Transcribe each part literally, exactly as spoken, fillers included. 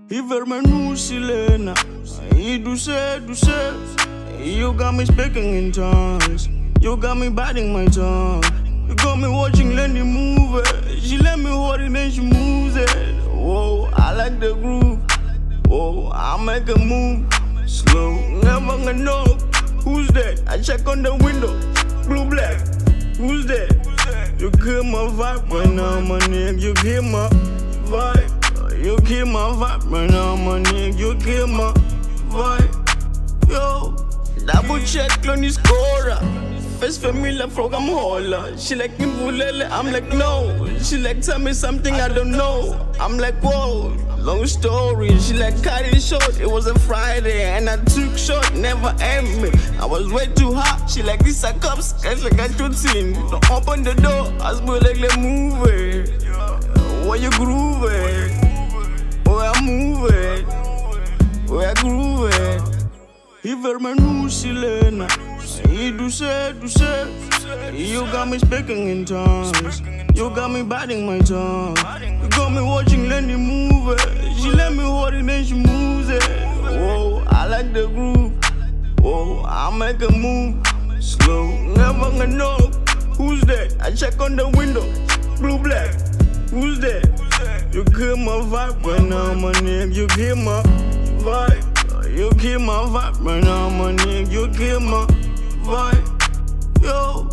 Iver me nu silena, I do say, do say. You got me speaking in tongues. You got me biting my tongue. You got me watching Lenny move it. She let me hold it and she moves it. Whoa, I like the groove. Whoa, I make a move slow. Never gonna know who's that. I check on the window. Blue black. Who's that? You kill my vibe right now, my nigga. You kill my vibe. You kill my vibe right now, my nigga. You kill my vibe. Yo, double check on the scorer. First familiar program holler. She like me bulele, I'm like no. She like tell me something I don't know. I'm like whoa, long story. She like cut it short. It was a Friday and I took short, never aimed me. I was way too hot. She like this a cups, guys like I should sing. Don't open the door, I was like let move it. Where you groove it? Where I move it? Where I groove it? Iver me nu silena. I do say, do say. You got me speaking in tongues. You got me biting my tongue. You got me watching Lenny move it. She let me hold it and she moves it. Whoa, I like the groove. Whoa, I make a move slow. Never gonna know who's that. I check on the window. Blue black. Who's that? You kill my vibe right now, my nigga. You kill my vibe. You kill my vibe right now, my nigga. You kill my vibe. Yo.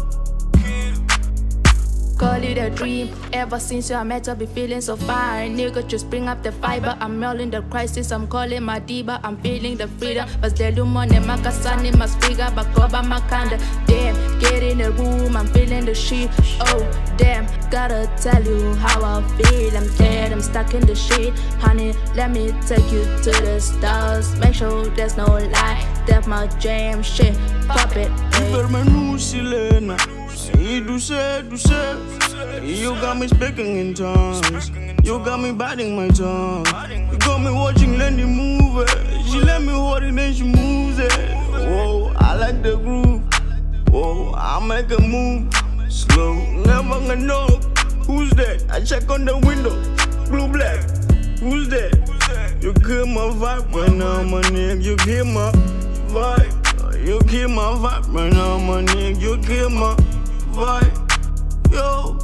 Call it a dream. Ever since you I met her, be feeling so fine. Nigga, just bring up the fiber. I'm yelling the crisis. I'm calling my diva. I'm feeling the freedom. But the lumone makasani masfiga bakoba makanda. Damn, get in the room. I'm feeling the shit. Oh damn, gotta tell you how I feel. I'm dead. I'm stuck in the shit. Honey, let me take you to the stars. Make sure there's no lie. That's my jam shit. Pop it. Iver me nu silena. I do say, do say. You got me speaking in tongues. You got me biting my tongue. You got me watching Lenny move it. She let me hold it and she moves it. Whoa, I like the groove. Whoa, I make a move slow. Never gonna know who's that. I check on the window. Blue black. Who's that? You kill my vibe right now, my nigga. You kill my vibe. You kill my vibe right now, my nigga. You kill my vibe. Yo.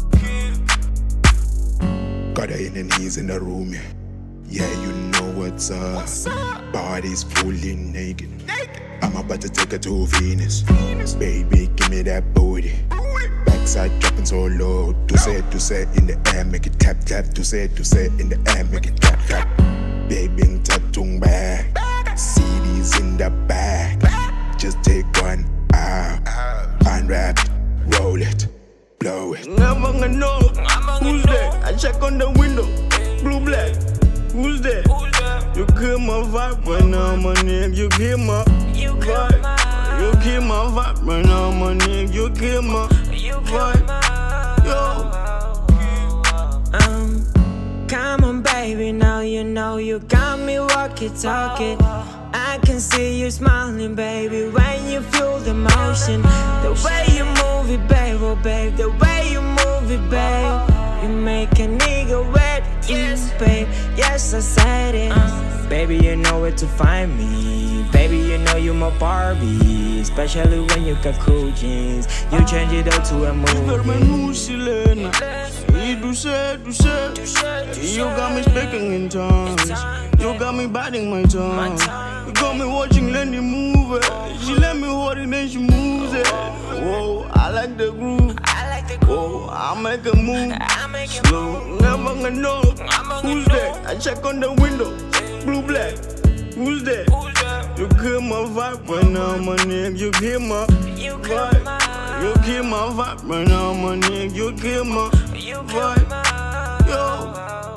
Got her in the knees in the room, yeah. Yeah, you know what's up. What's up? Body's fully naked. Naked. I'm about to take her to Venus. Venus. Baby, give me that booty. Backside dropping so low. To say, to say in the air, make it tap tap. To say, to say in the air, make it tap tap. Baby, tatung back. C Ds in the back. Just take one out, unwrap it, roll it, blow it. Never gonna know who's that. I check on the window. Blue black. Who's that? You kill my vibe right now, my nigga. You kill my vibe. You kill my vibe right now, my nigga. You kill my vibe. Yo. Um, come on, baby. Now you know you got me walkie-talkie. I can see you smiling, baby, when you feel the motion. The way you move it, babe, oh babe. The way you move it, babe. You make a nigga wet, yes, babe. Yes, I said it. uh, Baby, you know where to find me. Baby, you know you my Barbie. Especially when you got cool jeans. You change it up to a Iver me movie. nu silena. I do say, do say. You got me speaking in tongues. You got me biting my tongue. You got me watching Lenny move it. She let me hold it and she moves it. Whoa, I like the groove. Whoa, I make a move slow. Never gonna know who's that. I check on the window. Blue black. Who's that? You kill my vibe right now, my nigga. You kill my vibe. You kill my vibe right now, my nigga. You kill my vibe. Yo.